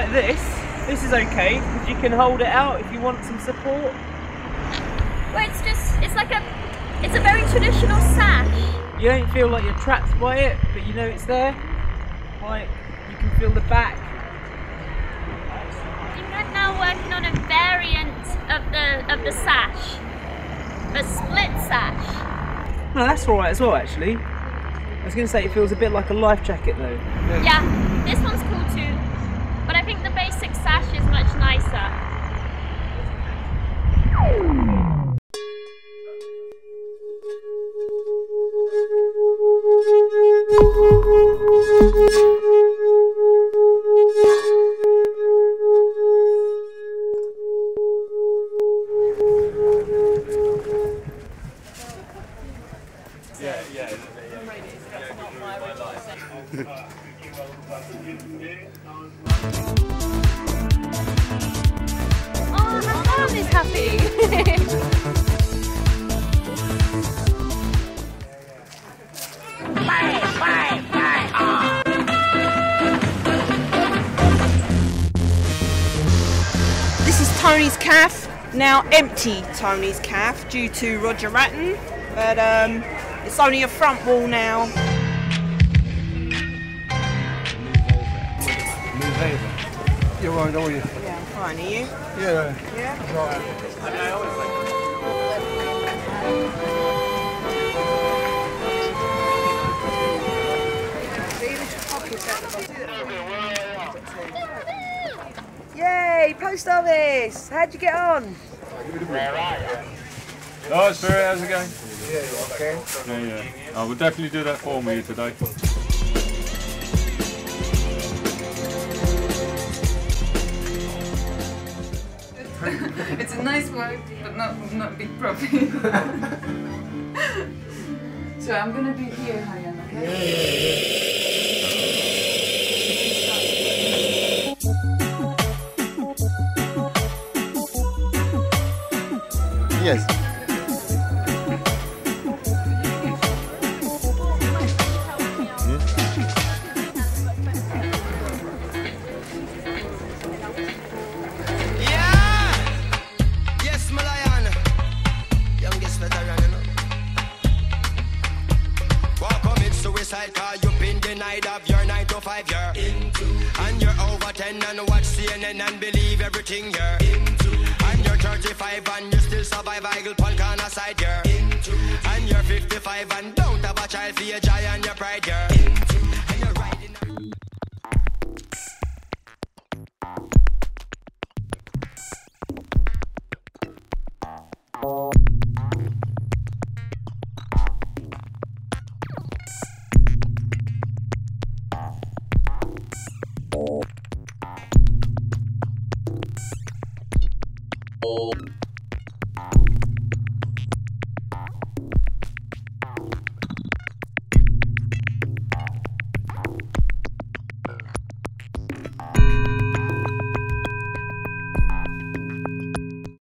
like this. This is okay because you can hold it out if you want some support. Well, it's a very traditional sash. You don't feel like you're trapped by it, but you know it's there. Like, you can feel the back. You're now working on a variant of the sash. A split sash. No, that's alright as well actually. I was going to say it feels a bit like a life jacket though. Yeah, this one's cool too. But I think the basic sash is much nicer. Oh, my mom is happy. This is Tony's calf, now empty Tony's calf due to Roger Ratton, but it's only a front wall now. Move over. You're right, are you? Yeah, I'm fine, are you? Yeah. Yeah? Right. Yay, post office! How'd you get on? Oh, Spirit, how's it going? Yeah, okay. Yeah. I will definitely do that for you today. It's a nice work, but not big profit. So I'm gonna be here, Hayan, okay? Yes. Cause you've been denied of your 9 to 5 year into. And you're over 10 and watch CNN and believe everything you're into. And you're 35 and you still survive Eagle Punk on a side you're into. And you're 55 and don't have a child for your joy and your pride you're into. And you're riding Oh.